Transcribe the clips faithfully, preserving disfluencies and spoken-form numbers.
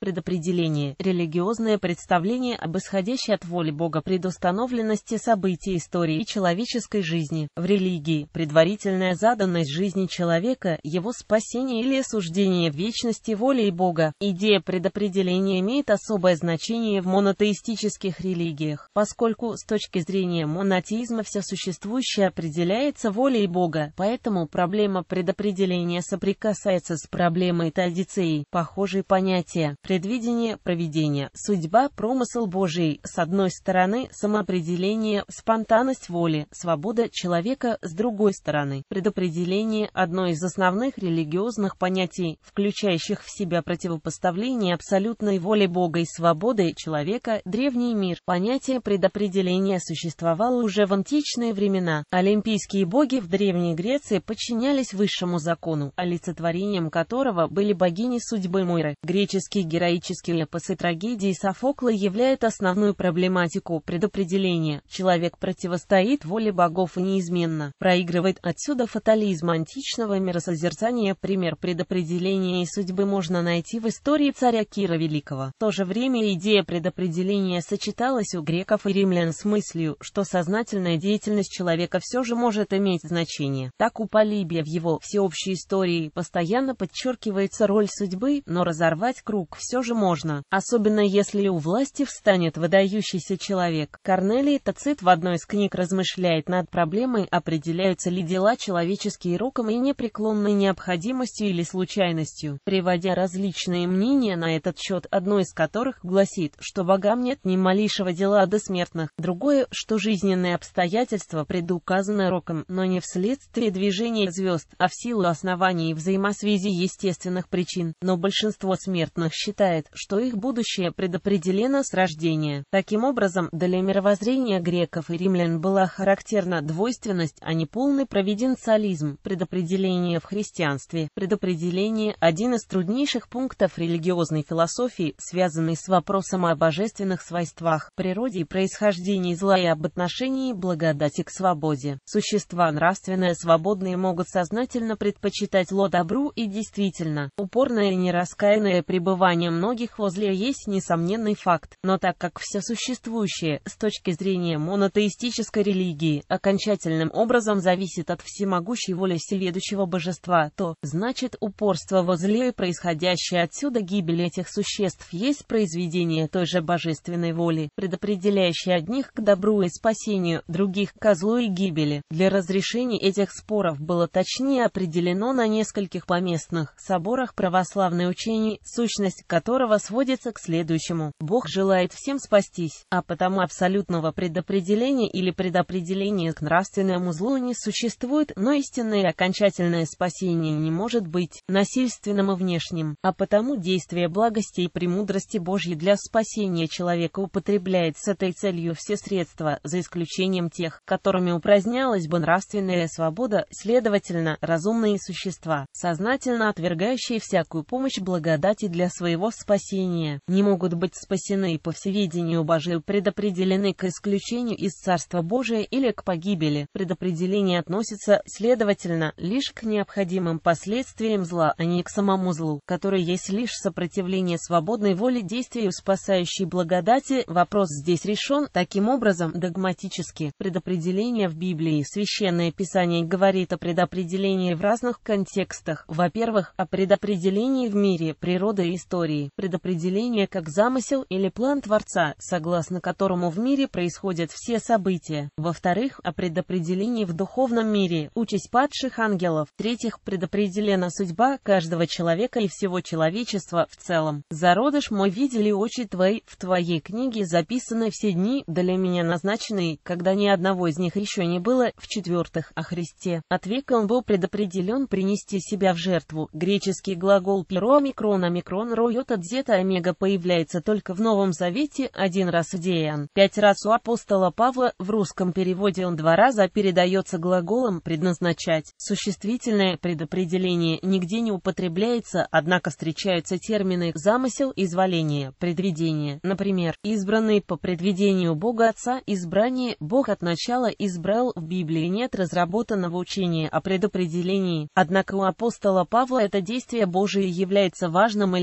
Предопределение – религиозное представление об исходящей от воли Бога предустановленности событий истории и человеческой жизни. В религии – предварительная заданность жизни человека, его спасение или осуждение в вечности волей Бога. Идея предопределения имеет особое значение в монотеистических религиях, поскольку с точки зрения монотеизма все существующее определяется волей Бога, поэтому проблема предопределения соприкасается с проблемой теодицеи. Похожие понятия – предвидение, провидение, судьба, промысел Божий, с одной стороны, самоопределение, спонтанность воли, свобода человека, с другой стороны. Предопределение – одно из основных религиозных понятий, включающих в себя противопоставление абсолютной воли Бога и свободы человека. Древний мир. Понятие предопределения существовало уже в античные времена. Олимпийские боги в Древней Греции подчинялись высшему закону, олицетворением которого были богини судьбы Мойры. Греческие героические эпосы трагедии Софокла являют основную проблематику предопределения. Человек противостоит воле богов и неизменно проигрывает. Отсюда фатализм античного миросозерцания. Пример предопределения и судьбы можно найти в истории царя Кира Великого. В то же время идея предопределения сочеталась у греков и римлян с мыслью, что сознательная деятельность человека все же может иметь значение. Так у Полибия в его всеобщей истории постоянно подчеркивается роль судьбы, но разорвать круг все же можно, особенно если у власти встанет выдающийся человек. Корнелий Тацит в одной из книг размышляет над проблемой, определяются ли дела человеческие роком и непреклонной необходимостью или случайностью, приводя различные мнения на этот счет, одно из которых гласит, что богам нет ни малейшего дела до смертных, другое, что жизненные обстоятельства предуказаны роком, но не вследствие движения звезд, а в силу оснований и взаимосвязи естественных причин, но большинство смертных считает, что их будущее предопределено с рождения. Таким образом, для мировоззрения греков и римлян была характерна двойственность, а не полный провиденциализм. Предопределение в христианстве. Предопределение – один из труднейших пунктов религиозной философии, связанный с вопросом о божественных свойствах, природе и происхождении зла и об отношении благодати к свободе. Существа нравственно свободные могут сознательно предпочитать зло добру, и действительно, упорное и нераскаянное пребывание многих во зле есть несомненный факт. Но так как все существующее, с точки зрения монотеистической религии, окончательным образом зависит от всемогущей воли всеведущего божества, то, значит, упорство во зле и происходящее отсюда гибель этих существ есть произведение той же божественной воли, предопределяющей одних к добру и спасению, других к злу и гибели. Для разрешения этих споров было точнее определено на нескольких поместных соборах православное учение, сущность которого сводится к следующему: Бог желает всем спастись, а потому абсолютного предопределения или предопределения к нравственному злу не существует, но истинное и окончательное спасение не может быть насильственным и внешним, а потому действие благости и премудрости Божьей для спасения человека употребляет с этой целью все средства, за исключением тех, которыми упразднялась бы нравственная свобода. Следовательно, разумные существа, сознательно отвергающие всякую помощь благодати для своего спасения, не могут быть спасены и по всеведению Божию предопределены к исключению из Царства Божия или к погибели. Предопределение относится, следовательно, лишь к необходимым последствиям зла, а не к самому злу, который есть лишь сопротивление свободной воле действию спасающей благодати. Вопрос здесь решен таким образом догматически. Предопределение в Библии. Священное Писание говорит о предопределении в разных контекстах. Во-первых, о предопределении в мире, природы и истории. Предопределение как замысел или план Творца, согласно которому в мире происходят все события. Во-вторых, о предопределении в духовном мире, участь падших ангелов. В-третьих, предопределена судьба каждого человека и всего человечества в целом. «Зародыш мой видели очи твои, в твоей книге записаны все дни, для меня назначенные, когда ни одного из них еще не было». В-четвертых, о Христе. От века он был предопределен принести себя в жертву. Греческий глагол пиро омикрон омикрон ро йота дзета омега появляется только в Новом Завете, один раз в Деян, пять раз у апостола Павла. В русском переводе он два раза передается глаголом «предназначать». Существительное предопределение нигде не употребляется, однако встречаются термины «замысел», «изволение», «предвидение». Например, «избранный по предвидению Бога Отца», «избрание», «Бог от начала избрал». В Библии нет разработанного учения о предопределении, однако у апостола Павла это действие Божие является важным элементом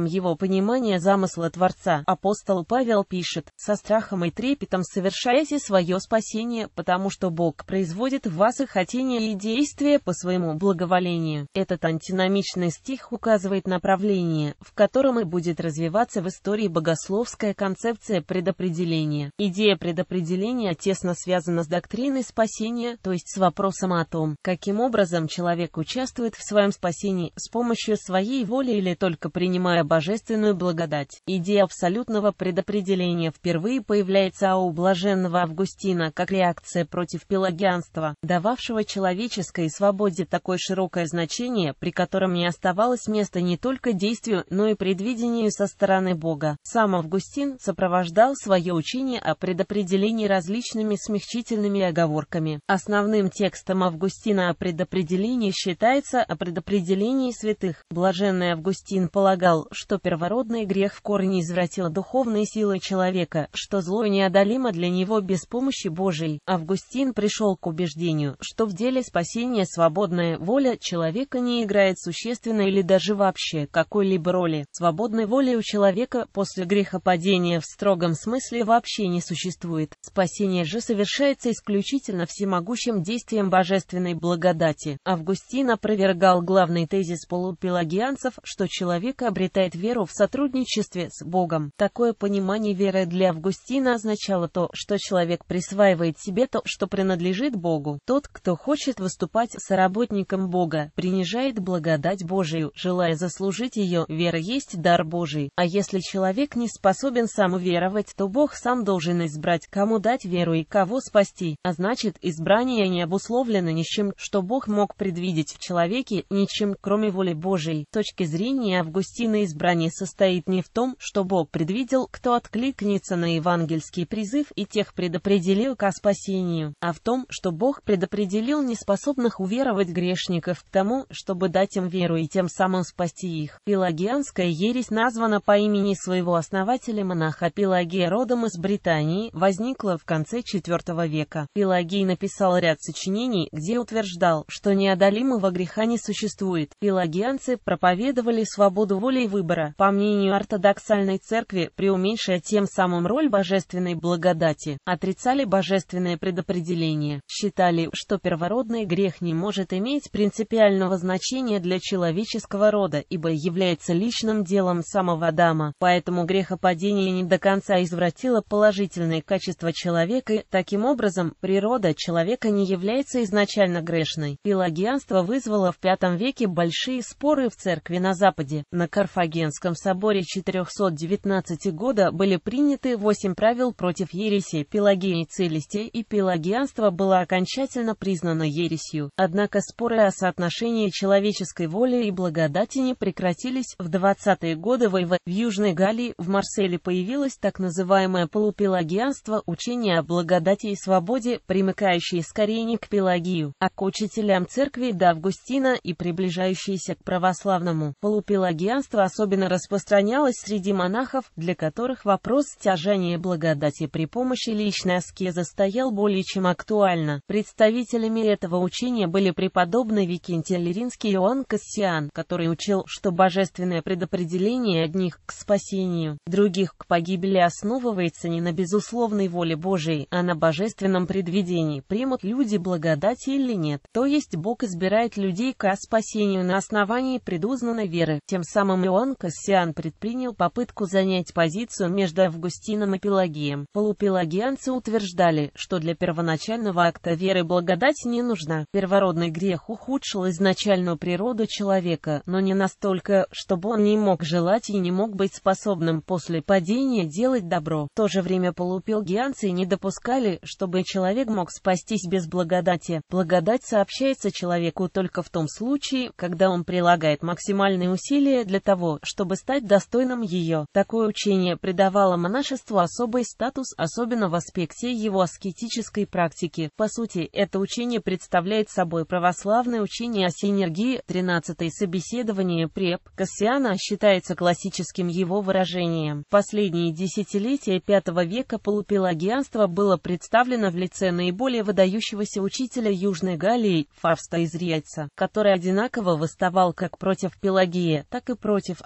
посредством его понимания замысла Творца. Апостол Павел пишет: «Со страхом и трепетом совершайте свое спасение, потому что Бог производит в вас и хотение, и действия по своему благоволению». Этот антиномичный стих указывает направление, в котором и будет развиваться в истории богословская концепция предопределения. Идея предопределения тесно связана с доктриной спасения, то есть с вопросом о том, каким образом человек участвует в своем спасении, с помощью своей воли или только принимая божественную благодать. Идея абсолютного предопределения впервые появляется у блаженного Августина как реакция против пелагианства, дававшего человеческой свободе такое широкое значение, при котором не оставалось места не только действию, но и предвидению со стороны Бога. Сам Августин сопровождал свое учение о предопределении различными смягчительными оговорками. Основным текстом Августина о предопределении считается о предопределении святых. Блаженный Августин полагал, что первородный грех в корне извратил духовные силы человека, что зло неодолимо для него без помощи Божией. Августин пришел к убеждению, что в деле спасения свободная воля человека не играет существенной или даже вообще какой-либо роли. Свободной воли у человека после грехопадения в строгом смысле вообще не существует. Спасение же совершается исключительно всемогущим действием божественной благодати. Августин опровергал главный тезис полупелагианцев, что человек обретает веру в сотрудничестве с Богом. Такое понимание веры для Августина означало то, что человек присваивает себе то, что принадлежит Богу. Тот, кто хочет выступать соработником Бога, принижает благодать Божию, желая заслужить ее. Вера есть дар Божий. А если человек не способен сам уверовать, то Бог сам должен избрать, кому дать веру и кого спасти. А значит, избрание не обусловлено ничем, что Бог мог предвидеть в человеке, ничем, кроме воли Божией. С точки зрения Августина, избрание состоит не в том, что Бог предвидел, кто откликнется на евангельский призыв и тех предопределил ко спасению, а в том, что Бог предопределил неспособных уверовать грешников к тому, чтобы дать им веру и тем самым спасти их. Пелагианская ересь названа по имени своего основателя, монаха Пелагия, родом из Британии, возникла в конце четвёртого века. Пелагий написал ряд сочинений, где утверждал, что неодолимого греха не существует. Пелагианцы проповедовали свободу воли и выбора, по мнению ортодоксальной церкви, преуменьшая тем самым роль божественной благодати, отрицали божественное предопределение, считали, что первородный грех не может иметь принципиального значения для человеческого рода, ибо является личным делом самого Адама, поэтому грехопадение не до конца извратило положительные качества человека, и, таким образом, природа человека не является изначально грешной. Пелагианство вызвало в пятом веке большие споры в церкви на Западе. На Карфагенском соборе четыреста девятнадцатого года были приняты восемь правил против ереси Пелагии и целести, и пелагианство было окончательно признано ересью. Однако споры о соотношении человеческой воли и благодати не прекратились. В двадцатые годы в Южной Галлии, в Марселе появилось так называемое полупелагианство, учение о благодати и свободе, примыкающее скорее не к Пелагию, а к учителям церкви до Августина и приближающееся к православному. Полупелагианство особенно распространялось среди монахов, для которых вопрос стяжания благодати при помощи личной аскезы стоял более чем актуально. Представителями этого учения были преподобный Викентий Лиринский и Иоанн Кассиан, который учил, что божественное предопределение одних к спасению, других к погибели основывается не на безусловной воле Божией, а на божественном предвидении, примут люди благодати или нет. То есть Бог избирает людей ко спасению на основании предузнанной веры. Тем самым Иоанн Кассиан предпринял попытку занять позицию между Августином и Пелагием. Полупелагианцы утверждали, что для первоначального акта веры благодать не нужна. Первородный грех ухудшил изначальную природу человека, но не настолько, чтобы он не мог желать и не мог быть способным после падения делать добро. В то же время полупелагианцы не допускали, чтобы человек мог спастись без благодати. Благодать сообщается человеку только в том случае, когда он прилагает максимальные усилия для того, чтобы стать достойным ее. Такое учение придавало монашеству особый статус, особенно в аспекте его аскетической практики. По сути, это учение представляет собой православное учение о синергии. тринадцатое собеседование преп Кассиана считается классическим его выражением. В последние десятилетия пятого века полупелагианство было представлено в лице наиболее выдающегося учителя Южной Галлии, Фавста из Риальца, который одинаково восставал как против Пелагии, так и против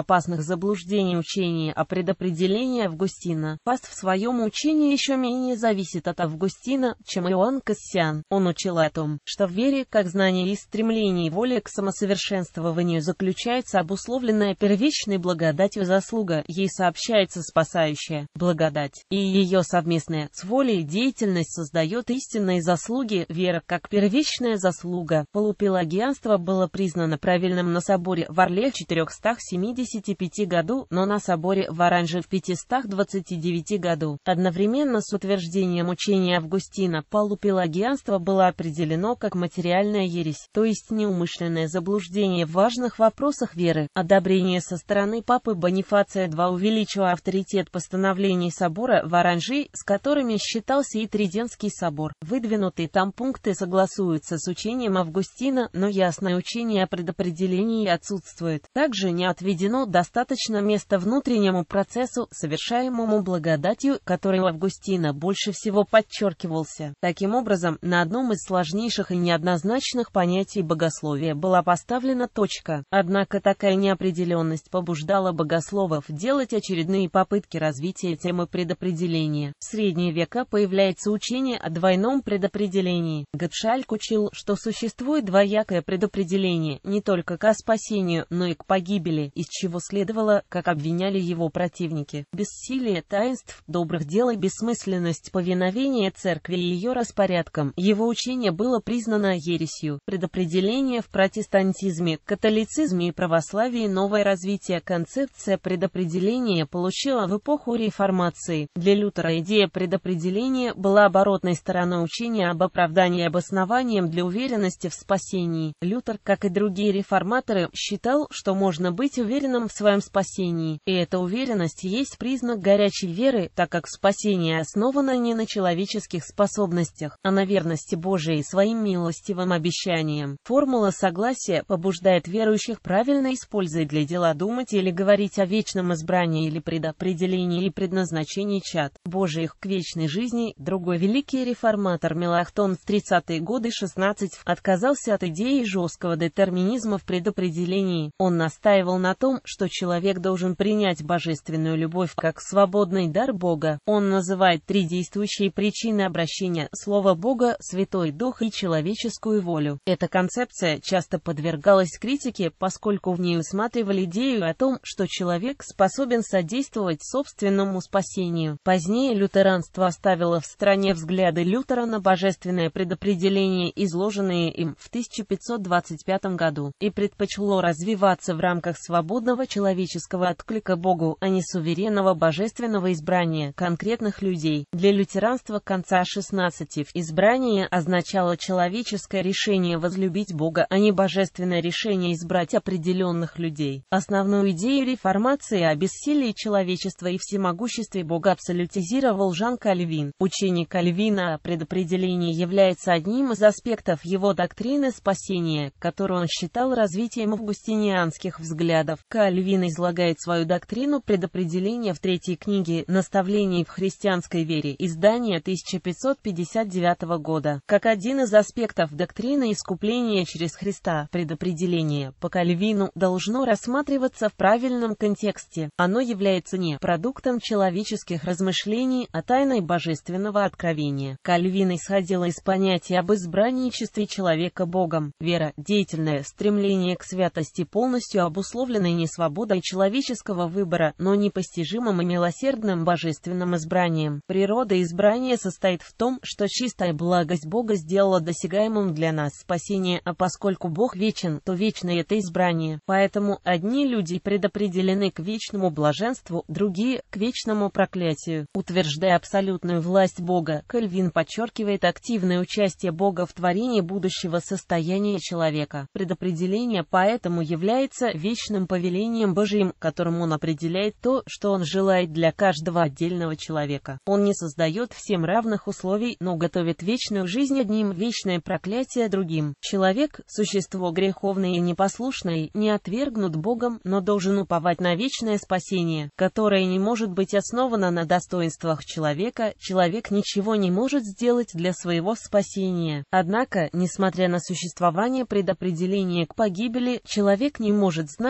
опасных заблуждений учения о предопределении Августина. Фаст в своем учении еще менее зависит от Августина, чем Иоанн Кассиан. Он учил о том, что в вере, как знании и стремлении воли к самосовершенствованию заключается обусловленная первичной благодатью заслуга, ей сообщается спасающая благодать, и ее совместная с волей деятельность создает истинные заслуги. Вера как первичная заслуга. Полупелагианство было признано правильным на соборе в Орле в четырехстах семидесяти пяти году, но на соборе в Оранже в пятистах двадцати девяти году. Одновременно с утверждением учения Августина полупелагианство было определено как материальная ересь, то есть неумышленное заблуждение в важных вопросах веры. Одобрение со стороны папы Бонифация второго увеличило авторитет постановлений собора в Оранжи, с которыми считался и Тридентский собор. Выдвинутые там пункты согласуются с учением Августина, но ясное учение о предопределении отсутствует. Также не отведено достаточно места внутреннему процессу, совершаемому благодатью, который у Августина больше всего подчеркивался. Таким образом, на одном из сложнейших и неоднозначных понятий богословия была поставлена точка. Однако такая неопределенность побуждала богословов делать очередные попытки развития темы предопределения. В средние века появляется учение о двойном предопределении. Готшальк учил, что существует двоякое предопределение не только к спасению, но и к погибели, из чего следовало, как обвиняли его противники, бессилие таинств, добрых дел и бессмысленность повиновения церкви и ее распорядкам. Его учение было признано ересью. Предопределение в протестантизме, католицизме и православии новое развитие. Концепция предопределения получила в эпоху реформации. Для Лютера идея предопределения была оборотной стороной учения об оправдании и обоснованием для уверенности в спасении. Лютер, как и другие реформаторы, считал, что можно быть уверенным в своем спасении, и эта уверенность есть признак горячей веры, так как спасение основано не на человеческих способностях, а на верности Божией своим милостивым обещаниям. Формула согласия побуждает верующих правильно использовать для дела думать или говорить о вечном избрании или предопределении и предназначении чад Божиих к вечной жизни. Другой великий реформатор Меланхтон в тридцатые годы шестнадцать отказался от идеи жесткого детерминизма в предопределении. Он настаивал на том, что человек должен принять божественную любовь как свободный дар Бога. Он называет три действующие причины обращения: Слово Бога, Святой Дух и человеческую волю. Эта концепция часто подвергалась критике, поскольку в ней усматривали идею о том, что человек способен содействовать собственному спасению. Позднее лютеранство оставило в стороне взгляды Лютера на божественное предопределение, изложенные им в тысяча пятьсот двадцать пятом году, и предпочло развиваться в рамках свободного человеческого отклика Богу, а не суверенного божественного избрания конкретных людей. Для лютеранства конца шестнадцатого избрание означало человеческое решение возлюбить Бога, а не божественное решение избрать определенных людей. Основную идею реформации о бессилии человечества и всемогуществе Бога абсолютизировал Жан Кальвин. Учение Кальвина о предопределении является одним из аспектов его доктрины спасения, которую он считал развитием августинианских взглядов. Кальвин излагает свою доктрину предопределения в третьей книге «Наставлений в христианской вере», издание тысяча пятьсот пятьдесят девятого года. Как один из аспектов доктрины искупления через Христа, предопределение, по Кальвину, должно рассматриваться в правильном контексте. Оно является не продуктом человеческих размышлений, а тайной божественного откровения. Кальвин исходил из понятия об избранничестве человека Богом. Вера, деятельное стремление к святости, полностью обусловленной не свободой человеческого выбора, но непостижимым и милосердным божественным избранием. Природа избрания состоит в том, что чистая благость Бога сделала досягаемым для нас спасение, а поскольку Бог вечен, то вечно это избрание. Поэтому одни люди предопределены к вечному блаженству, другие — к вечному проклятию. Утверждая абсолютную власть Бога, Кальвин подчеркивает активное участие Бога в творении будущего состояния человека. Предопределение поэтому является вечным повелением Божьим, которым он определяет то, что он желает для каждого отдельного человека. Он не создает всем равных условий, но готовит вечную жизнь одним, вечное проклятие другим. Человек, существо греховное и непослушное, не отвергнут Богом, но должен уповать на вечное спасение, которое не может быть основано на достоинствах человека. Человек ничего не может сделать для своего спасения. Однако, несмотря на существование предопределения к погибели, человек не может знать, кто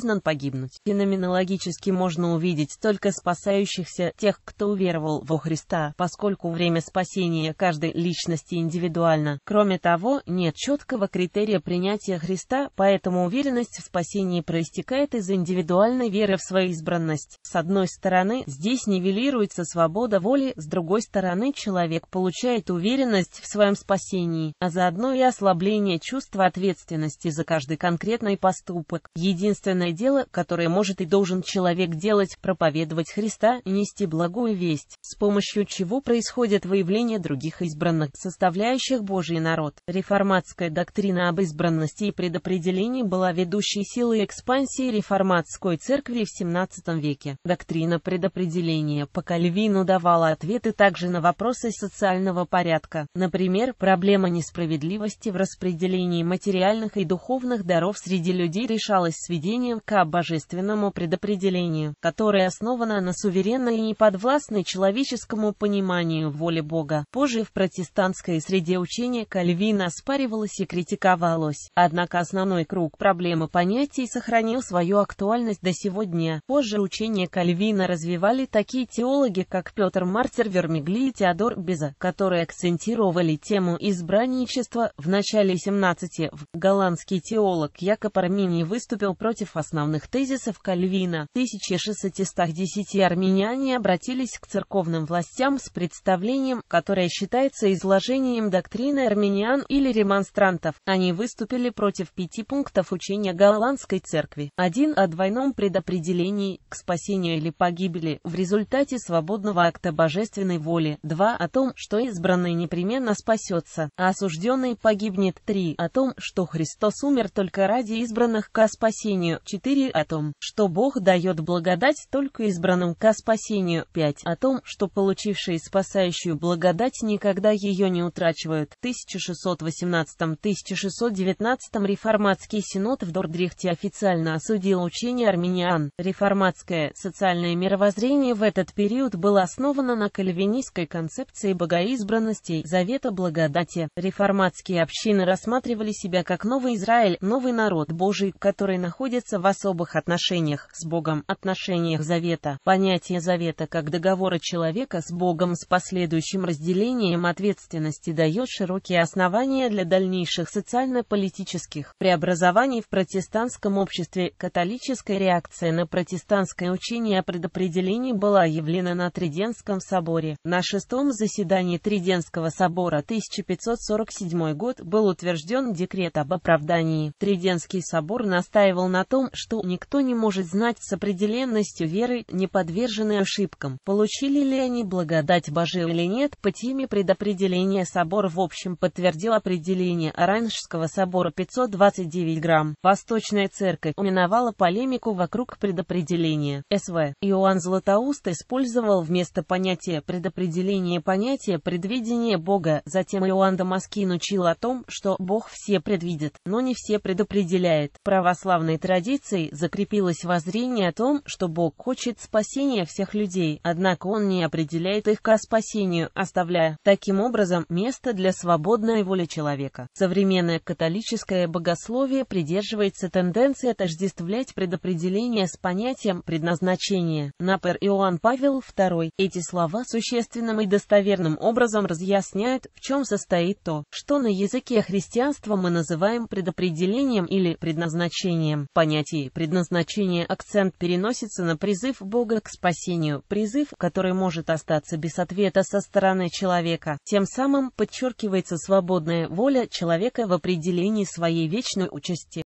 признан погибнуть. Феноменологически можно увидеть только спасающихся, тех, кто уверовал во Христа, поскольку время спасения каждой личности индивидуально. Кроме того, нет четкого критерия принятия Христа, поэтому уверенность в спасении проистекает из индивидуальной веры в свою избранность. С одной стороны, здесь нивелируется свобода воли, с другой стороны, человек получает уверенность в своем спасении, а заодно и ослабление чувства ответственности за каждый конкретный поступок. Единственное дело, которое может и должен человек делать, проповедовать Христа и нести благую весть, с помощью чего происходит выявление других избранных, составляющих Божий народ. Реформатская доктрина об избранности и предопределении была ведущей силой экспансии реформатской церкви в семнадцатом веке. Доктрина предопределения по Кальвину давала ответы также на вопросы социального порядка. Например, проблема несправедливости в распределении материальных и духовных даров среди людей решалась сведением к божественному предопределению, которое основано на суверенной и неподвластной человеческому пониманию воли Бога. Позже в протестантской среде учение Кальвина оспаривалось и критиковалось. Однако основной круг проблемы понятий сохранил свою актуальность до сего дня. Позже учение Кальвина развивали такие теологи, как Петр Мартир Вермигли и Теодор Беза, которые акцентировали тему избранничества. В начале семнадцатого века голландский теолог Якоб Арминий выступил против основных тезисов Кальвина. В тысяча шестьсот десятом армяне обратились к церковным властям с представлением, которое считается изложением доктрины армян или ремонстрантов. Они выступили против пяти пунктов учения голландской церкви. Один о двойном предопределении к спасению или погибели в результате свободного акта божественной воли. Два о том, что избранный непременно спасется, а осужденный погибнет. Три о том, что Христос умер только ради избранных ко спасению. Четыре о том, что Бог дает благодать только избранным ко спасению. Пять о том, что получившие спасающую благодать никогда ее не утрачивают. В тысяча шестьсот восемнадцатом — тысяча шестьсот девятнадцатом реформатский синод в Дордрихте официально осудил учение армян. Реформатское социальное мировоззрение в этот период было основано на кальвинистской концепции богоизбранности, завета благодати. Реформатские общины рассматривали себя как новый Израиль, новый народ Божий, который находится в особых отношениях с Богом, отношениях завета. Понятие завета как договора человека с Богом с последующим разделением ответственности дает широкие основания для дальнейших социально-политических преобразований в протестантском обществе. Католическая реакция на протестантское учение о предопределении была явлена на Триденском соборе. На шестом заседании Триденского собора тысяча пятьсот сорок седьмой год был утвержден декрет об оправдании. Триденский собор настаивал на том, что никто не может знать с определенностью веры, не подверженной ошибкам, получили ли они благодать Божию или нет. По теме предопределения собор в общем подтвердил определение Оранжского собора пятьсот двадцать девять грамм. Восточная церковь уминовала полемику вокруг предопределения. Св. Иоанн Златоуст использовал вместо понятия предопределения понятие предвидения Бога. Затем Иоанн Дамаскин учил о том, что Бог все предвидит, но не все предопределяет. В православной традиции закрепилось воззрение о том, что Бог хочет спасения всех людей, однако Он не определяет их ко спасению, оставляя, таким образом, место для свободной воли человека. Современное католическое богословие придерживается тенденции отождествлять предопределение с понятием предназначения. Например, Иоанн Павел второй. Эти слова существенным и достоверным образом разъясняют, в чем состоит то, что на языке христианства мы называем предопределением или предназначением. В понятии предназначения акцент переносится на призыв Бога к спасению, призыв, который может остаться без ответа со стороны человека. Тем самым подчеркивается свободная воля человека в определении своей вечной участи.